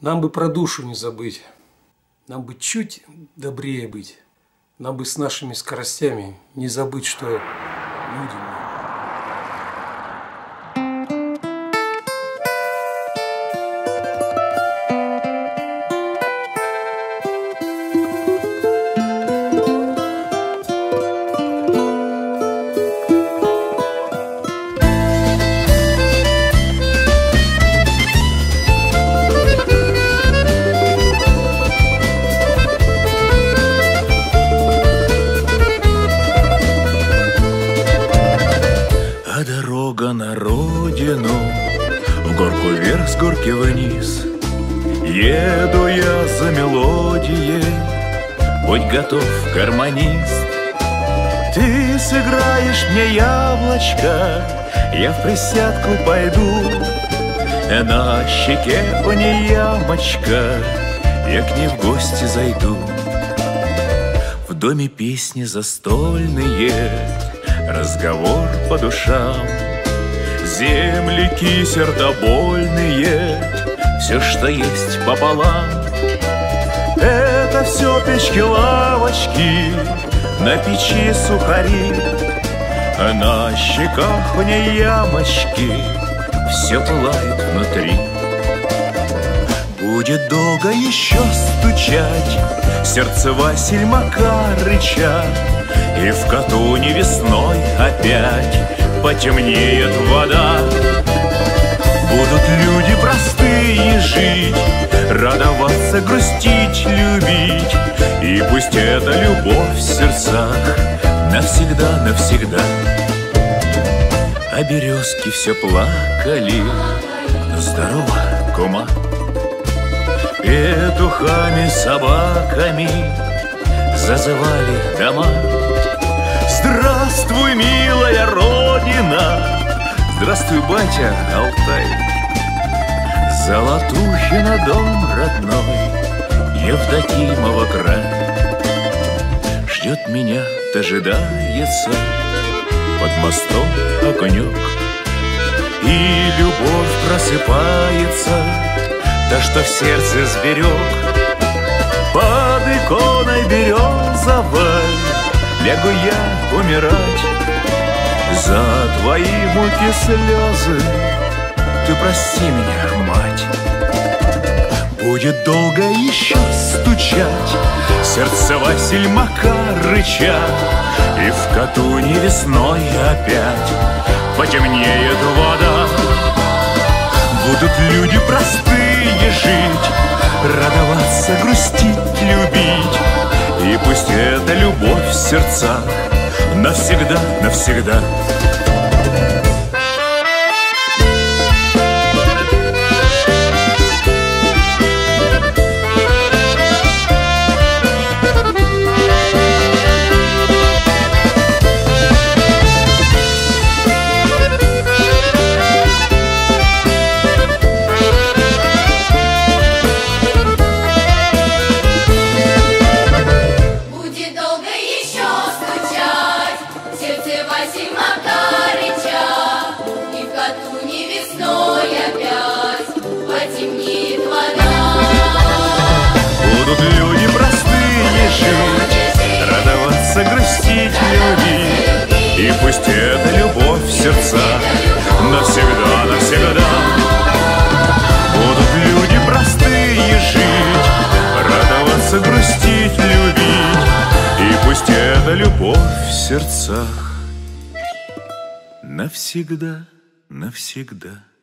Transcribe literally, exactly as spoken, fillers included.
Нам бы про душу не забыть, нам бы чуть добрее быть, нам бы с нашими скоростями не забыть, что люди мы. Дорога на родину, в горку вверх, с горки вниз. Еду я за мелодией, будь готов, гармонист. Ты сыграешь мне яблочко, я в присядку пойду. На щеке у ней ямочка, я к ней в гости зайду. В доме песни застольные, разговор по душам, земляки сердобольные, все, что есть пополам. Это все печки-лавочки, на печи сухари, на щеках у ней ямочки, все пылает внутри. Будет долго еще стучать сердце Василь Макарыча, и в Катуне весной опять потемнеет вода. Будут люди простые жить, радоваться, грустить, любить, и пусть эта любовь в сердцах навсегда, навсегда. А березки все плакали, ну здорово, кума. Петухами, собаками зазывали дома. Здравствуй, милая родина, здравствуй, батя Алтай. Золотухина дом родной, Евдокимова край. Ждет меня, дожидается под мостом огонек, и любовь просыпается, да что в сердце сберег. Под иконой березовой лягу я умирать. За твои муки слезы ты прости меня, мать. Будет долго еще стучать сердце Василь Макарыча, и в Катуне весной опять потемнеет вода. Будут люди простые жить, радоваться, грустить, любить, и пусть эта любовь в сердцах навсегда, навсегда. Будут люди простые жить, радоваться, грустить, любить, и пусть эта любовь в сердцах навсегда, навсегда. Будут люди простые жить, радоваться, грустить, любить, и пусть эта любовь в сердцах навсегда, навсегда.